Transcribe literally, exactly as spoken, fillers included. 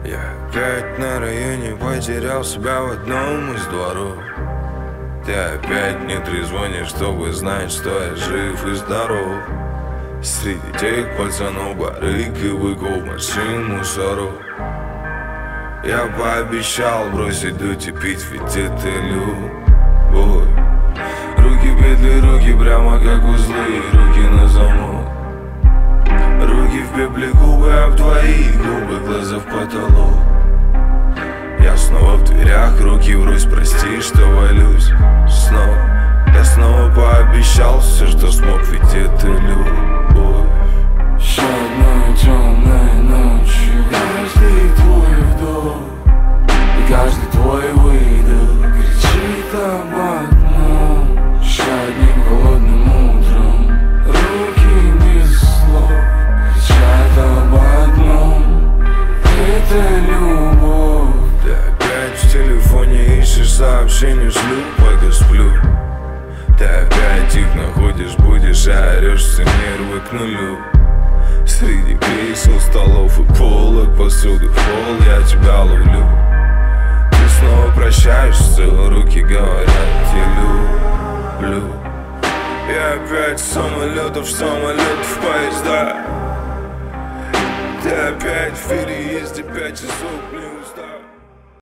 Я опять на районе потерял себя в одном из дворов. Ты опять не трезвонишь, чтобы знать, что я жив и здоров. Среди тех пацанов барыг и быков, машин, мусоров. Я пообещал бросить дуть и пить, ведь это любовь. Руки петли, руки прямо как узлы, руки на замок. Руки в пепле, губы об твои губы, глаза в потолок. Я снова в дверях, руки врозь, прости, что валюсь снова. Я снова пообещал все, что смог, ведь это любовь. Еще одной темной ночью каждый твой вдох и каждый твой выдох кричит об одном. Еще одним холодным утром руки без слов кричат об одном. Это любовь. Ты опять в телефоне ищешь сообщения, шлю, пока сплю. Ты опять их находишь, будешь, а орешь, все нервы к нулю. Среди кресел, столов и полок, посуды в пол я тебя ловлю. Ты снова прощаешься, руки говорят, я люблю. Я опять с самолетов, с самолетов в поезда. Ты опять в переезде, пять часов не устал.